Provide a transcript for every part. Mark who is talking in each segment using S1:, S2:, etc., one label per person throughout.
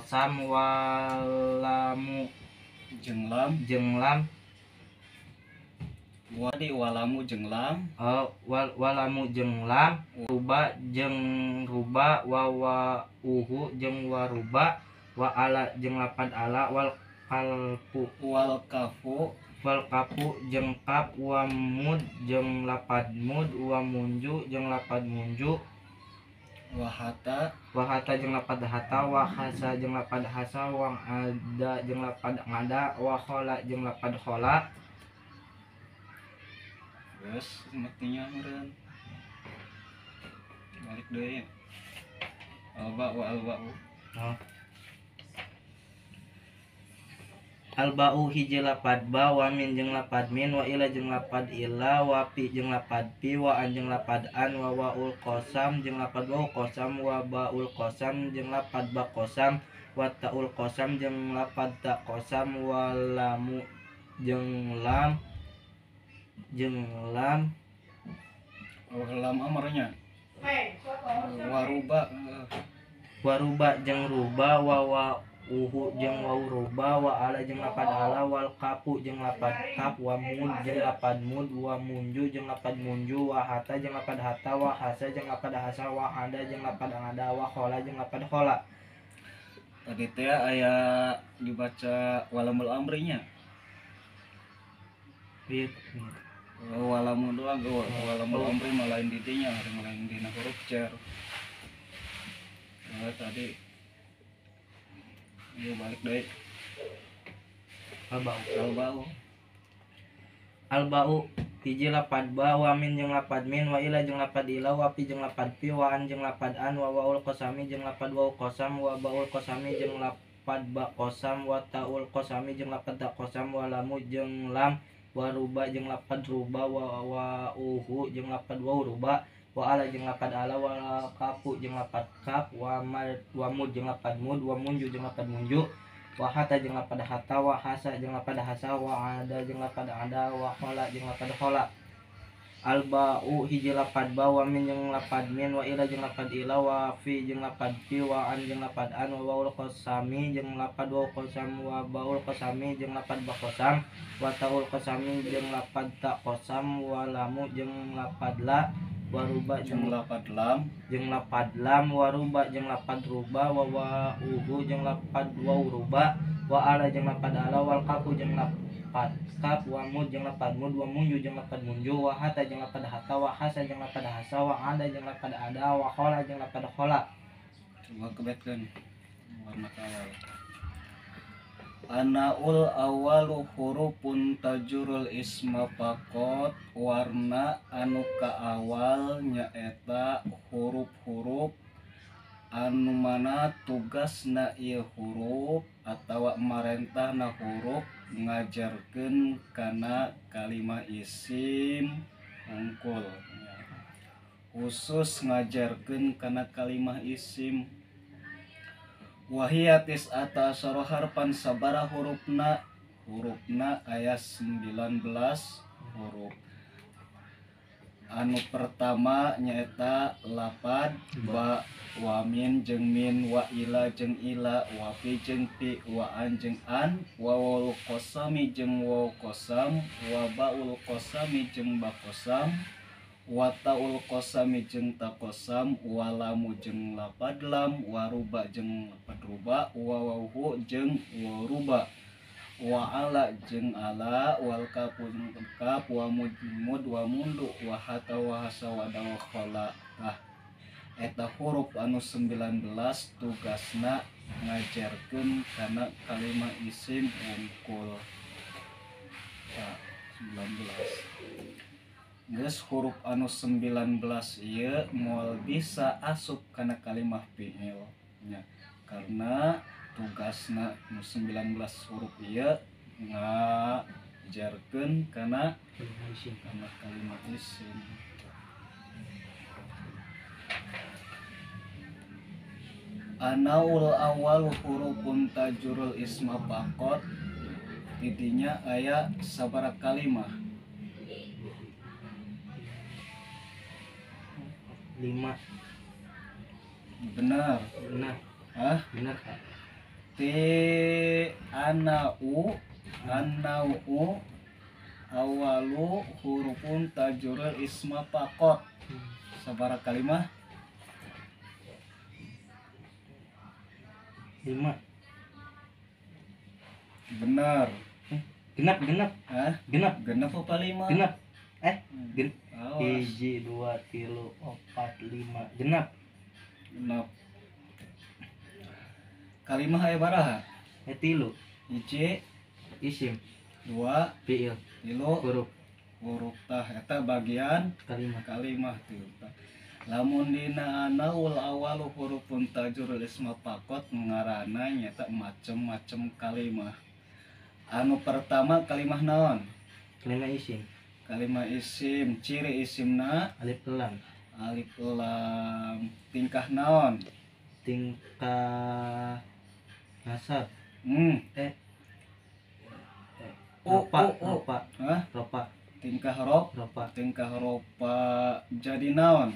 S1: kosam walamu
S2: jeung lam
S1: walamu jeung lam
S2: walamu jeung lam ruba jeung ruba wa uhu jeung waruba wa ala jeung lapad ala wal kafu jeung kap wa mud jeung lapad mud wa munju jeung lapad munju
S1: wa hata
S2: jeung lapad hata wa hasa jeung lapad hasa wa ada jeung lapad ngada wa khola jeung lapad khola.
S1: Terus matinya meureun balik deui alba'u
S2: alba'u hiji lapad ba wa min jeung lapad min wa ila jeung lapad ila wa pi jeung lapad pi wa an jeung lapad an wa waul qasam jeung lapad wa qasam wa baul qasam jeung lapad ba qasam wa taul qasam jeung lapad ta qasam wa lamu jeung lam
S1: amarnya waruba
S2: jeung ruba wa uhu jeung wa ruba wa ala jeung lapad ala wal kapu jeung lapad kap wa mud jeung lapad mud wa munju jeung lapad munju wa hata jeung lapad hata wa hasa jeung lapad hasa wa ada jeung lapad ada wa khola jeung lapad khola.
S1: Tadi teh aya dibaca walamul amrinya walamu doang walamul amri malain didinya malain dina huruf cer. Tadi balik deui
S2: alba'u hiji lapad ba wa min jeung lapad min wa ila jeung lapad ila wa pi jeung lapad pi wa an jeung lapad an wa waul qasami jeung lapad waul qasam wa baul qasami jeung lapad ba qasam wa taul qasami jeung lapad ta qasam wa lamu jeung lam wa ruba jeung lapad ruba wa uhu jeung lapad wa ruba wa ala jeung lapad ala wa kapu jeung lapad kap wa mud jeung lapad mud wa munju jeung lapad munju wa hata jeung lapad hata wa hasa jeung lapad hasa wa ada jeung lapad ada wa khola jeung lapad khola. Alba'u hiji lapad ba wa min jeung lapad min wa ila jeung lapad ila wa fi jeung lapad fi wa an jeung lapad an wa waul qasami jeung lapad wa qasam wa baul qasami jeung lapad ba qasam wa taul qasami jeung lapad ta qasam wa lamu jeung lapad la waruba jeung lapad lam waruba jeung lapad ruba wa uhu jeung lapad wa ruba wa ala jeung lapad ala wal kapu jeung lapad kap wa mud jeung lapad mud wa munju jeung lapad munju wa hata jeung lapad hata wa hasa jeung lapad hasa wa ada jeung lapad ada wa khola jeung lapad khola.
S1: Coba kebetkeun warna awal. Anaul awalu hurufun tajurul isma faqat warna anu ka awal nyaeta huruf-huruf anu mana tugasna ieu huruf atawa marentahna huruf ngajarkeun kana kalimah isim unggul khusus ngajarkeun kana kalimah isim. Wahiyatis atasara harpan sabara hurufna aya 19 huruf. Anu pertama nyaeta lapad ba wa min jeung min wa ila jeung ila wa fi jeung pi wa an jeung an wa waul qasami jeung waw qasam wa baul qasami jeung ba qasam wa taul qasami jeung ta qasam wa lamu jeung lapad lam wa ruba jeung lapad ruba wa wawhu jeung wa ruba wa ala jeung ala wal kapu jeung kap wa mud wa mundu wa hata wa hasa wa dawa khola. Eta huruf anu 19 tugasna ngajarkeun kana kalimah isim unggul. 19 geus huruf anu 19 ieu moal bisa asup kana kalimah fi'il nya karena tugasna anu 19 huruf ieu ngajarkeun kana kalimah isim. Anaul awal hurufun tajurul isma faqat tidinya aya sabaraha kalimah
S2: 5.
S1: Benar.
S2: Benar.
S1: Hah?
S2: Benar Kak.
S1: Berarti anau awalu hurufun tajurul isma pakot. Sabaraha kalimah?
S2: 5.
S1: Benar.
S2: Genap.
S1: Hah?
S2: Genap.
S1: Genep apa 5?
S2: Genap.
S1: Awas.
S2: 1 2 3 4 5. Genap.
S1: Genep. Kalimah aya baraha?
S2: 3.
S1: Hiji,
S2: Isim.
S1: 2,
S2: Fiil.
S1: 3
S2: Huruf.
S1: huruf tah eta bagian
S2: Kalimah.
S1: kalimah tuh. Lamun dina anaul awalu hurufun tajurul isma pakot ngaranna nyata macem-macem kalimah. Anu pertama kalimah naon?
S2: Kalimah isim.
S1: Kalimah isim, ciri isimna
S2: Alif lam.
S1: alif lam. Tingkah naon?
S2: Tingkah nasab.
S1: Ropa. Hah?
S2: Ropa.
S1: Tingkah ropa jadi naon?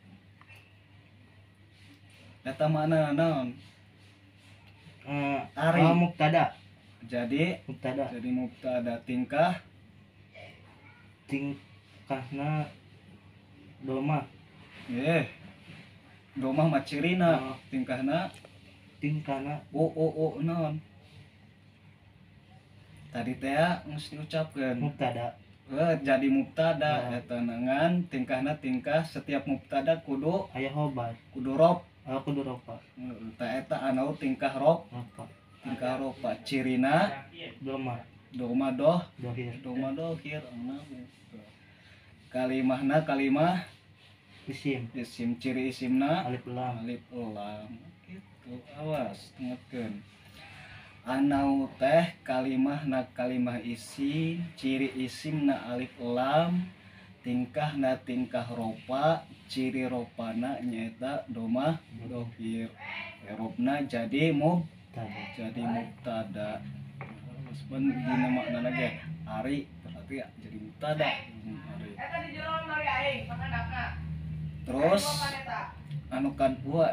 S1: Eta mana naon? Ari.
S2: Mubtada.
S1: Jadi mubtada.
S2: Tingkahna domah.
S1: Domah mah cirina. Tingkahna naon? Tadi teh geus diucapkeun.
S2: Mubtada.
S1: Jadi mubtada eta nangan tingkahna setiap mubtada kudu
S2: Aya khobar.
S1: kudu rob.
S2: Kudu ropa.
S1: Tah eta anu tingkah rob.
S2: Ropa.
S1: Tingkah ropa cirina
S2: Domah.
S1: doma
S2: Dohir.
S1: dohir. Kalimah
S2: Isim.
S1: ciri isimna
S2: Alif lam.
S1: gitu. Awas dengekeun. Anau teh kalimah isi ciri isimna alif lam, tingkah ropa, ciri ropana nyaeta domah dohir. Erobna jadi mubtada. Sebenarnya dina makna lagi ari berarti jadi mubtada. Ari. Terus anu kadua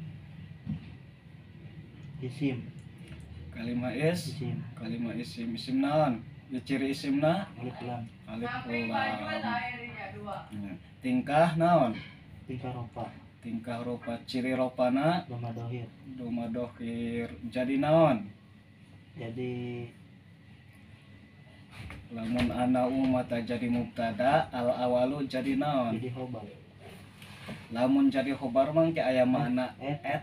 S2: Isim.
S1: kalimah isim naon? Ciri isimna
S2: Alif lam.
S1: alif lam. Tingkah naon? Tingkah ropa ciri ropana
S2: Domah dohir.
S1: jadi naon?
S2: Jadi
S1: Lamun anau mata jadi mubtada, al awalu jadi naon?
S2: jadi khobar.
S1: Lamun jadi khobar mah ke aya makna eta.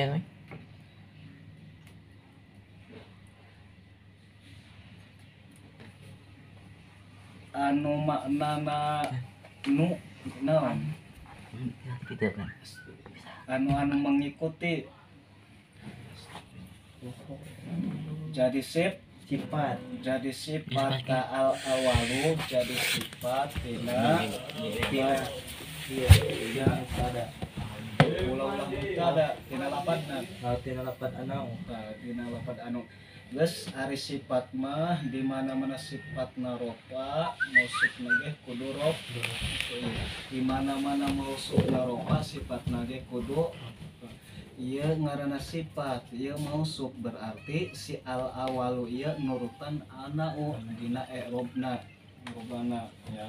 S1: Anu maknana nu naon? Anu mengikuti jadi
S2: Sifat.
S1: jadi sifat ka al awalu jadi sifat tina
S2: Mubtada.
S1: ulah mubtada tina lapadna.
S2: Tina lapad anau.
S1: Tina lapad anu geus ari sifat mah di mana-mana sifatna ropa mausupna ge kudu rob. Di mana-mana mausupna ropa sifatna ge kudu ieu ngaranna sifat, ieu mausuf berarti si al awalu ieu nurutan anau dina i'robna. Rubana ya.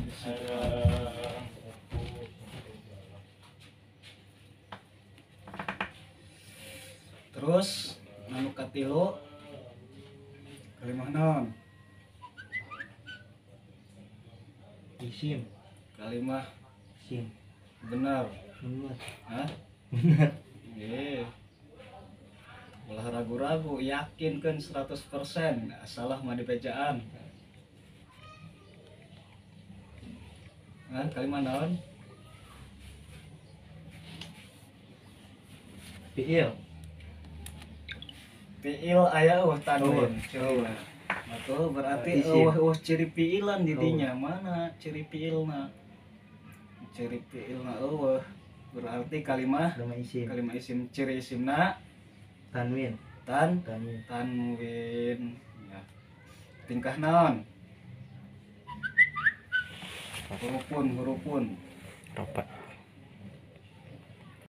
S1: Terus anu katilu kalimah naon?
S2: Isim.
S1: Kalimah
S2: Isim.
S1: benar. Hah?
S2: Benar.
S1: Ulah ragu-ragu, yakinkeun 100%. Salah mah dipejaan. Kalimah naon?
S2: Fiil.
S1: Fiil aya tanwin. Betul, berarti ciri fiilan di dinya. Mana ciri fiilna? Ciri fiilna berarti kalimah isim ciri isimna
S2: Tanwin.
S1: Tanwin. Ya. Tingkah naon? Hurufun.
S3: Ropa.